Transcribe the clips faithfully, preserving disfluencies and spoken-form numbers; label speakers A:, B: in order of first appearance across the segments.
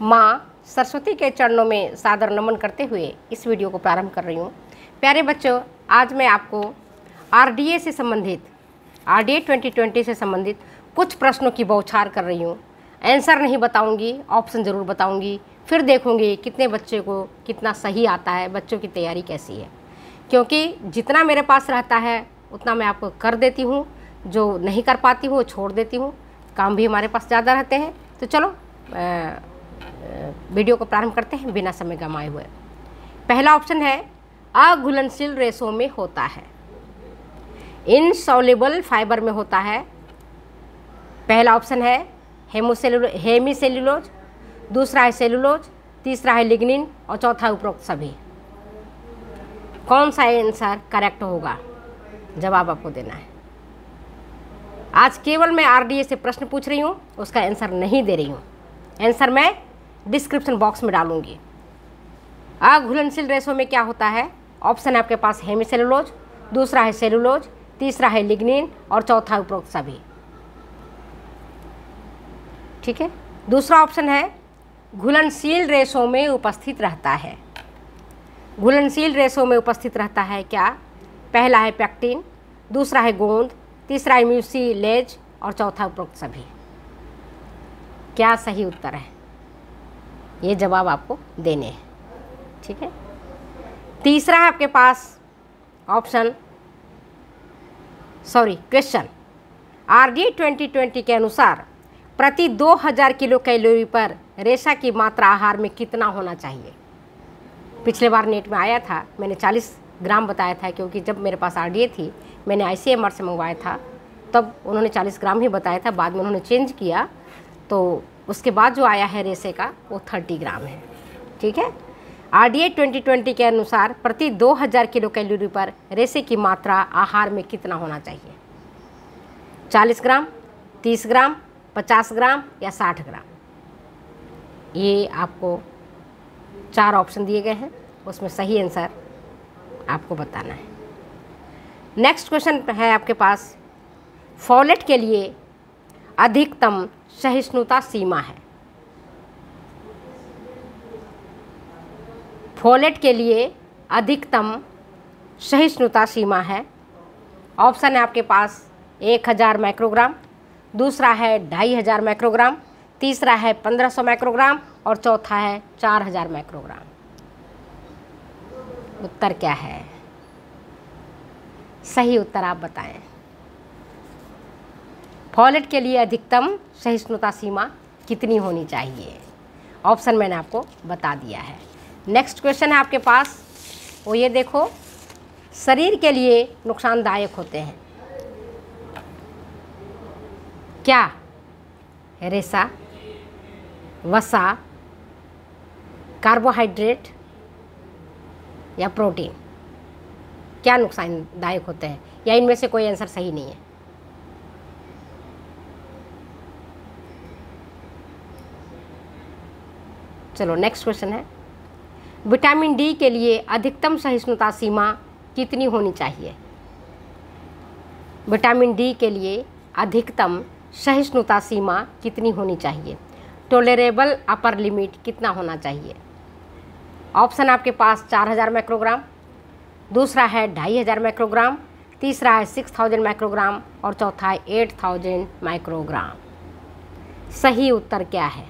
A: माँ सरस्वती के चरणों में सादर नमन करते हुए इस वीडियो को प्रारंभ कर रही हूँ। प्यारे बच्चों, आज मैं आपको आरडीए से संबंधित आरडीए ट्वेंटी ट्वेंटी से संबंधित कुछ प्रश्नों की बौछार कर रही हूँ। आंसर नहीं बताऊँगी, ऑप्शन ज़रूर बताऊँगी, फिर देखूँगी कितने बच्चे को कितना सही आता है, बच्चों की तैयारी कैसी है। क्योंकि जितना मेरे पास रहता है उतना मैं आपको कर देती हूँ, जो नहीं कर पाती हूँ वो छोड़ देती हूँ। काम भी हमारे पास ज़्यादा रहते हैं। तो चलो आ, वीडियो को प्रारंभ करते हैं बिना समय गंवाए हुए। पहला ऑप्शन है अघुलनशील रेशों में होता है, इनसॉल्युबल फाइबर में होता है। पहला ऑप्शन है हेमोसेलुलो हेमीसेल्युलोज, दूसरा है सेलुलोज, तीसरा है लिग्निन और चौथा उपरोक्त सभी। कौन सा आंसर करेक्ट होगा, जवाब आपको देना है। आज केवल मैं आरडीए से प्रश्न पूछ रही हूँ, उसका आंसर नहीं दे रही हूँ। आंसर मैं डिस्क्रिप्शन बॉक्स में डालूंगी। अघुलनशील रेशों में क्या होता है? ऑप्शन है आपके पास हेमीसेलुलोज, दूसरा है सेलुलोज, तीसरा है लिग्निन और चौथा उपरोक्त सभी। ठीक है। दूसरा ऑप्शन है घुलनशील रेशों में उपस्थित रहता है। घुलनशील रेशों में उपस्थित रहता है क्या? पहला है पेक्टिन, दूसरा है गोंद, तीसरा है म्यूसिलेज और चौथा उपरोक्त सभी। क्या सही उत्तर है? ये जवाब आपको देने हैं। ठीक है। तीसरा है आपके पास option sorry question, RDA twenty twenty के अनुसार प्रति दो हज़ार किलो कैलोरी पर रेशा की मात्रा आहार में कितना होना चाहिए? पिछले बार नेट में आया था, मैंने चालीस ग्राम बताया था, क्योंकि जब मेरे पास आरडीए थी मैंने आईसीएमआर से मंगवाया था, तब उन्होंने चालीस ग्राम ही बताया था। बाद में उन्होंने चेंज किया, तो उसके बाद जो आया है रेशे का वो तीस ग्राम है। ठीक है। आरडीए ट्वेंटी ट्वेंटी के अनुसार प्रति दो हज़ार किलो कैलोरी पर रेशे की मात्रा आहार में कितना होना चाहिए? चालीस ग्राम, तीस ग्राम, पचास ग्राम या साठ ग्राम? ये आपको चार ऑप्शन दिए गए हैं, उसमें सही आंसर आपको बताना है। नेक्स्ट क्वेश्चन है आपके पास, फोलेट के लिए अधिकतम सहिष्णुता सीमा है। फोलेट के लिए अधिकतम सहिष्णुता सीमा है। ऑप्शन है आपके पास एक हज़ार माइक्रोग्राम, दूसरा है ढाई हज़ार माइक्रोग्राम, तीसरा है पंद्रह सौ माइक्रोग्राम और चौथा है चार हज़ार माइक्रोग्राम। उत्तर क्या है? सही उत्तर आप बताएं। फोलेट के लिए अधिकतम सहिष्णुता सीमा कितनी होनी चाहिए? ऑप्शन मैंने आपको बता दिया है। नेक्स्ट क्वेश्चन है आपके पास, वो ये देखो, शरीर के लिए नुकसानदायक होते हैं क्या? रेशा, वसा, कार्बोहाइड्रेट या प्रोटीन? क्या नुकसानदायक होते हैं, या इनमें से कोई आंसर सही नहीं है? चलो नेक्स्ट क्वेश्चन है, विटामिन डी के लिए अधिकतम सहिष्णुता सीमा कितनी होनी चाहिए? विटामिन डी के लिए अधिकतम सहिष्णुता सीमा कितनी होनी चाहिए? टॉलरेबल अपर लिमिट कितना होना चाहिए? ऑप्शन आपके पास चार हज़ार माइक्रोग्राम, दूसरा है ढाई हज़ार माइक्रोग्राम, तीसरा है सिक्स थाउजेंड माइक्रोग्राम और चौथा है एट थाउजेंड माइक्रोग्राम। सही उत्तर क्या है?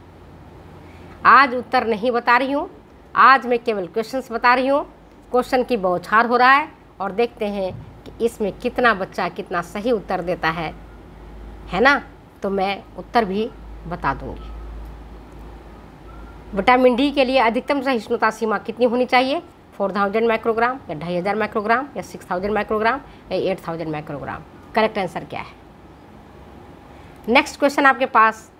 A: आज उत्तर नहीं बता रही हूँ, आज मैं केवल क्वेश्चंस बता रही हूँ। क्वेश्चन की बौछार हो रहा है और देखते हैं कि इसमें कितना बच्चा कितना सही उत्तर देता है, है ना? तो मैं उत्तर भी बता दूंगी। विटामिन डी के लिए अधिकतम सहिष्णुता सीमा कितनी होनी चाहिए? फोर थाउजेंड माइक्रोग्राम या ढाई हज़ार माइक्रोग्राम या सिक्स थाउजेंड माइक्रोग्राम या eight thousand microgram? Correct answer क्या है? नेक्स्ट क्वेश्चन आपके पास,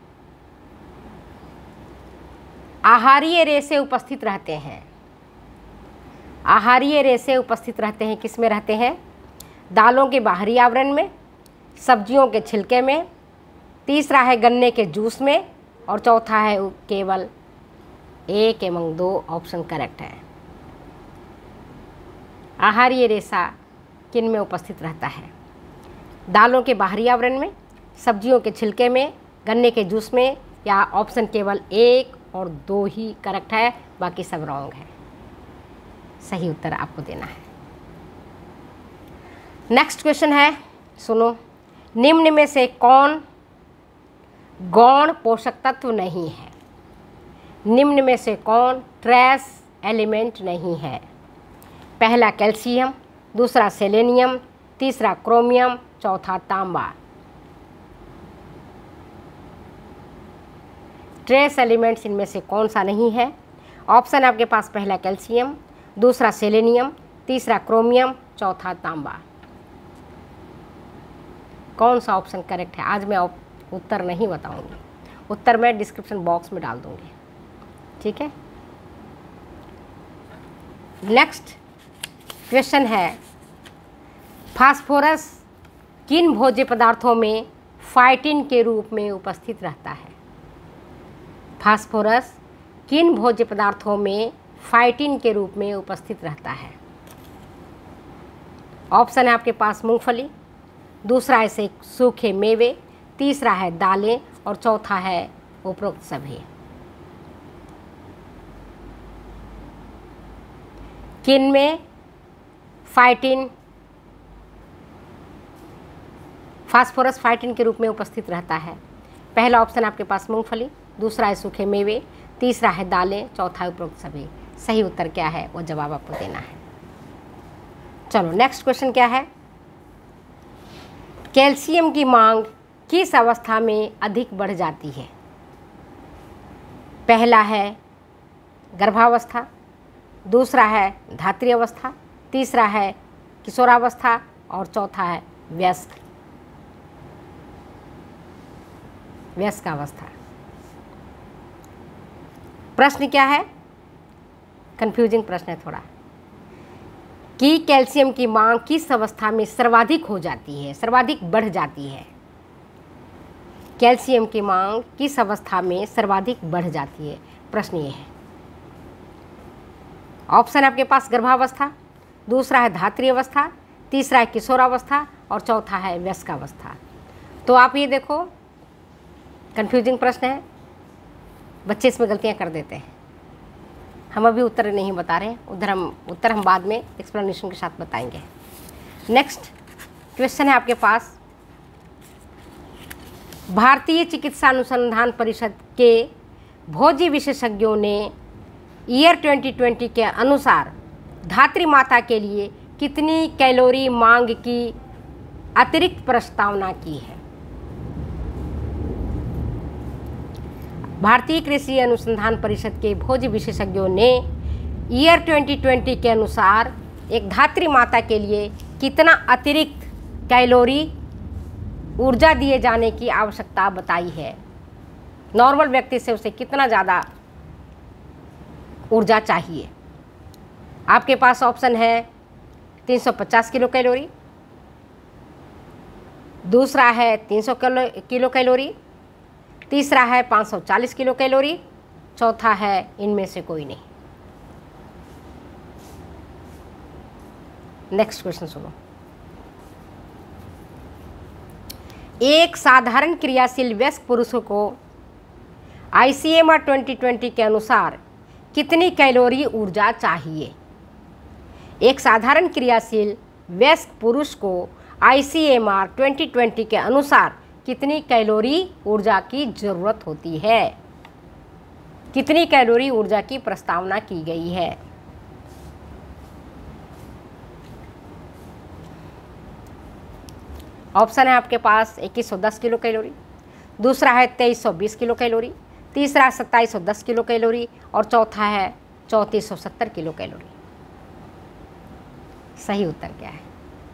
A: आहारीय रेशे उपस्थित रहते हैं। आहारीय रेशे उपस्थित रहते हैं किस में रहते हैं? दालों के बाहरी आवरण में, सब्जियों के छिलके में, तीसरा है गन्ने के जूस में और चौथा है केवल एक एवं दो ऑप्शन करेक्ट है। आहारीय रेशा किन में उपस्थित रहता है? दालों के बाहरी आवरण में, सब्जियों के छिलके में, गन्ने के जूस में, या ऑप्शन केवल एक और दो ही करेक्ट है, बाकी सब रॉन्ग है। सही उत्तर आपको देना है। नेक्स्ट क्वेश्चन है, सुनो, निम्न में से कौन गौण पोषक तत्व नहीं है? निम्न में से कौन ट्रेस एलिमेंट नहीं है? पहला कैल्शियम, दूसरा सेलेनियम, तीसरा क्रोमियम, चौथा तांबा। ट्रेस एलिमेंट्स इनमें से कौन सा नहीं है? ऑप्शन है आपके पास, पहला कैल्शियम, दूसरा सेलेनियम, तीसरा क्रोमियम, चौथा तांबा। कौन सा ऑप्शन करेक्ट है? आज मैं उत्तर नहीं बताऊंगी, उत्तर मैं डिस्क्रिप्शन बॉक्स में डाल दूंगी, ठीक है। नेक्स्ट क्वेश्चन है, फास्फोरस किन भोज्य पदार्थों में फाइटिन के रूप में उपस्थित रहता है? फास्फोरस किन भोज्य पदार्थों में फाइटिन के रूप में उपस्थित रहता है? ऑप्शन है आपके पास, मूंगफली, दूसरा है से सूखे मेवे, तीसरा है दालें और चौथा है उपरोक्त सभी। किन में फाइटिन, फास्फोरस फाइटिन के रूप में उपस्थित रहता है? पहला ऑप्शन आपके पास मूंगफली, दूसरा है सूखे मेवे, तीसरा है दालें, चौथा है उपरोक्त सभी। सही उत्तर क्या है वो जवाब आपको देना है। चलो नेक्स्ट क्वेश्चन क्या है, कैल्शियम की मांग किस अवस्था में अधिक बढ़ जाती है? पहला है गर्भावस्था, दूसरा है धात्री अवस्था, तीसरा है किशोरावस्था और चौथा है वयस्क वयस्क अवस्था। प्रश्न क्या है? कंफ्यूजिंग प्रश्न है थोड़ा, कि कैल्शियम की मांग किस अवस्था में सर्वाधिक हो जाती है, सर्वाधिक बढ़ जाती है? कैल्शियम की मांग किस अवस्था में सर्वाधिक बढ़ जाती है? प्रश्न ये है। ऑप्शन आपके पास, गर्भावस्था, दूसरा है धात्री अवस्था, तीसरा है किशोरावस्था और चौथा है वयस्क अवस्था। तो आप ये देखो, कंफ्यूजिंग प्रश्न है, बच्चे इसमें गलतियां कर देते हैं। हम अभी उत्तर नहीं बता रहे हैं, उधर हम उत्तर हम बाद में एक्सप्लेनेशन के साथ बताएंगे। नेक्स्ट क्वेश्चन है आपके पास, भारतीय चिकित्सा अनुसंधान परिषद के भोज्य विशेषज्ञों ने ईयर ट्वेंटी ट्वेंटी के अनुसार धात्री माता के लिए कितनी कैलोरी मांग की अतिरिक्त प्रस्तावना की है? भारतीय कृषि अनुसंधान परिषद के भोज्य विशेषज्ञों ने ईयर ट्वेंटी ट्वेंटी के अनुसार एक धात्री माता के लिए कितना अतिरिक्त कैलोरी ऊर्जा दिए जाने की आवश्यकता बताई है? नॉर्मल व्यक्ति से उसे कितना ज़्यादा ऊर्जा चाहिए? आपके पास ऑप्शन है तीन सौ पचास किलो कैलोरी, दूसरा है तीन सौ किलो कैलोरी, तीसरा है पाँच सौ चालीस किलो कैलोरी, चौथा है इनमें से कोई नहीं। नेक्स्ट क्वेश्चन सुनो, एक साधारण क्रियाशील वयस्क पुरुष को आईसीएमआर ट्वेंटी ट्वेंटी के अनुसार कितनी कैलोरी ऊर्जा चाहिए? एक साधारण क्रियाशील वयस्क पुरुष को आईसीएमआर ट्वेंटी ट्वेंटी के अनुसार कितनी कैलोरी ऊर्जा की जरूरत होती है? कितनी कैलोरी ऊर्जा की प्रस्तावना की गई है? ऑप्शन है आपके पास इक्कीस सौ दस किलो कैलोरी, दूसरा है तेईस सौ बीस किलो कैलोरी, तीसरा सत्ताईस सौ दस किलो कैलोरी और चौथा है चौंतीस सौ सत्तर किलो कैलोरी। सही उत्तर क्या है?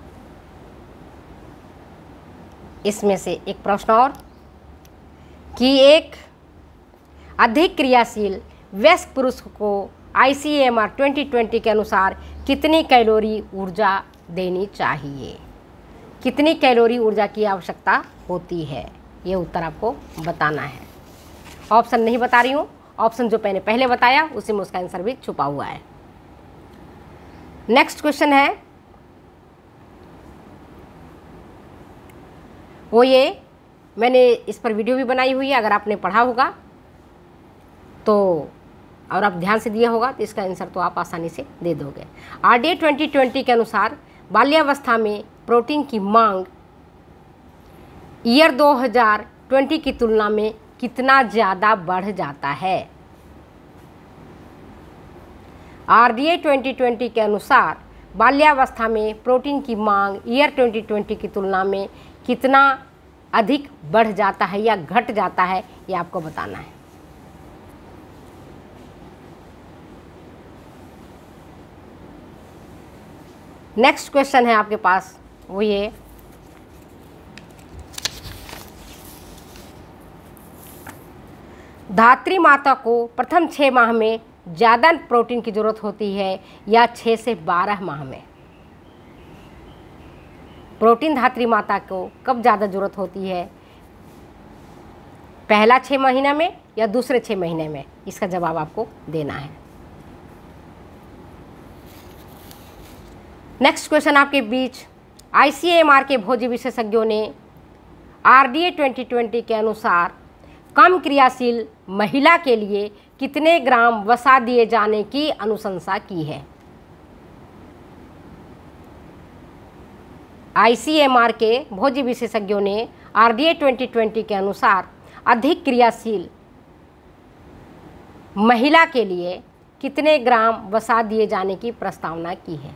A: इसमें से एक प्रश्न और, कि एक अधिक क्रियाशील वयस्क पुरुष को आईसीएमआर ट्वेंटी ट्वेंटी के अनुसार कितनी कैलोरी ऊर्जा देनी चाहिए? कितनी कैलोरी ऊर्जा की आवश्यकता होती है? ये उत्तर आपको बताना है। ऑप्शन नहीं बता रही हूँ, ऑप्शन जो मैंने पहले बताया उसी में उसका आंसर भी छुपा हुआ है। नेक्स्ट क्वेश्चन है वो ये, मैंने इस पर वीडियो भी बनाई हुई है, अगर आपने पढ़ा होगा तो और आप ध्यान से दिया होगा तो इसका आंसर तो आप आसानी से दे दोगे। आरडीए ट्वेंटी ट्वेंटी के अनुसार बाल्यावस्था में प्रोटीन की मांग ईयर दो हज़ार बीस की तुलना में कितना ज़्यादा बढ़ जाता है। आरडीए ट्वेंटी ट्वेंटी के अनुसार बाल्यावस्था में प्रोटीन की मांग ईयर ट्वेंटी ट्वेंटी की तुलना में कितना अधिक बढ़ जाता है या घट जाता है, ये आपको बताना है। नेक्स्ट क्वेश्चन है आपके पास वो ये, धात्री माता को प्रथम छः माह में ज़्यादा प्रोटीन की ज़रूरत होती है या छः से बारह माह में? प्रोटीन धात्री माता को कब ज़्यादा ज़रूरत होती है, पहला छः महीना में या दूसरे छः महीने में? इसका जवाब आपको देना है। नेक्स्ट क्वेश्चन आपके बीच, आईसीएमआर के भोज्य विशेषज्ञों ने आरडीए ट्वेंटी ट्वेंटी के अनुसार कम क्रियाशील महिला के लिए कितने ग्राम वसा दिए जाने की अनुशंसा की है? आईसीएमआर के भोज्य विशेषज्ञों ने आरडीए ट्वेंटी ट्वेंटी के अनुसार अधिक क्रियाशील महिला के लिए कितने ग्राम वसा दिए जाने की प्रस्तावना की है?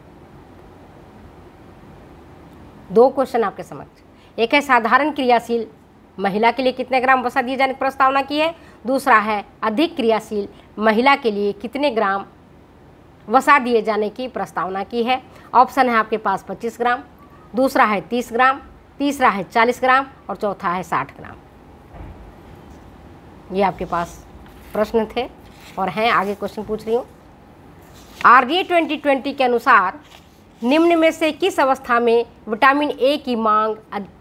A: दो क्वेश्चन आपके समक्ष, एक है साधारण क्रियाशील महिला के लिए कितने ग्राम वसा दिए जाने की प्रस्तावना की है, दूसरा है अधिक क्रियाशील महिला के लिए कितने ग्राम वसा दिए जाने की प्रस्तावना की है। ऑप्शन है आपके पास पच्चीस ग्राम, दूसरा है तीस ग्राम, तीसरा है चालीस ग्राम और चौथा है साठ ग्राम। ये आपके पास प्रश्न थे और हैं, आगे क्वेश्चन पूछ रही हूँ। आरडीए ट्वेंटी ट्वेंटी के अनुसार निम्न में से किस अवस्था में विटामिन ए की मांग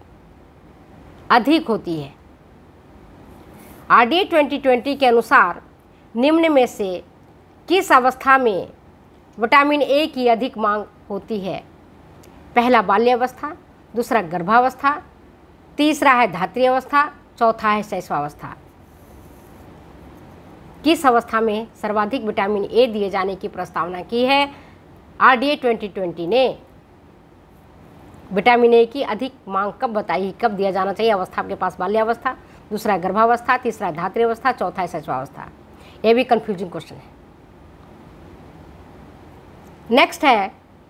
A: अधिक होती है? आरडीए ट्वेंटी ट्वेंटी के अनुसार निम्न में से किस अवस्था में विटामिन ए की अधिक मांग होती है? पहला बाल्यावस्था, दूसरा गर्भावस्था, तीसरा है धात्री अवस्था, चौथा है शैशवावस्था। किस अवस्था में सर्वाधिक विटामिन ए दिए जाने की प्रस्तावना की है आरडीए ट्वेंटी ट्वेंटी ने? विटामिन ए की अधिक मांग कब बताई, कब दिया जाना चाहिए? अवस्था आपके पास बाल्यावस्था, दूसरा गर्भावस्था, तीसरा धात्री अवस्था, चौथा है शैशवावस्था। ये भी कंफ्यूजिंग क्वेश्चन है। नेक्स्ट है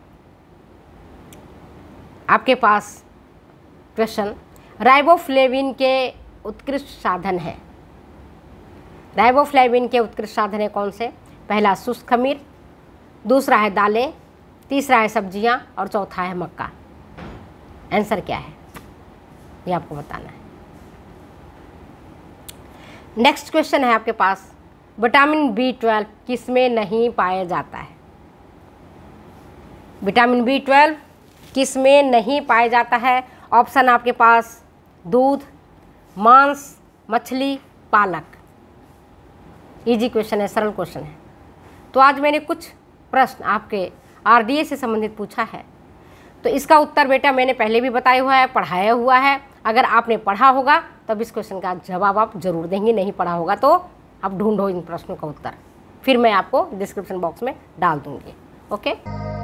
A: आपके पास क्वेश्चन, राइबोफ्लेविन के उत्कृष्ट साधन है। राइबोफ्लेविन के उत्कृष्ट साधन है कौन से? पहला शुष्क खमीर, दूसरा है दालें, तीसरा है सब्जियां और चौथा है मक्का। आंसर क्या है ये आपको बताना है। नेक्स्ट क्वेश्चन है आपके पास, विटामिन बी ट्वेल्व किस में नहीं पाया जाता है? विटामिन बी ट्वेल्व किस में नहीं पाया जाता है? ऑप्शन आपके पास दूध, मांस, मछली, पालक। इजी क्वेश्चन है, सरल क्वेश्चन है। तो आज मैंने कुछ प्रश्न आपके आरडीए से संबंधित पूछा है, तो इसका उत्तर बेटा मैंने पहले भी बताया हुआ है, पढ़ाया हुआ है। अगर आपने पढ़ा होगा तब इस क्वेश्चन का जवाब आप जरूर देंगे, नहीं पढ़ा होगा तो आप ढूंढो इन प्रश्नों का उत्तर, फिर मैं आपको डिस्क्रिप्शन बॉक्स में डाल दूंगी। ओके।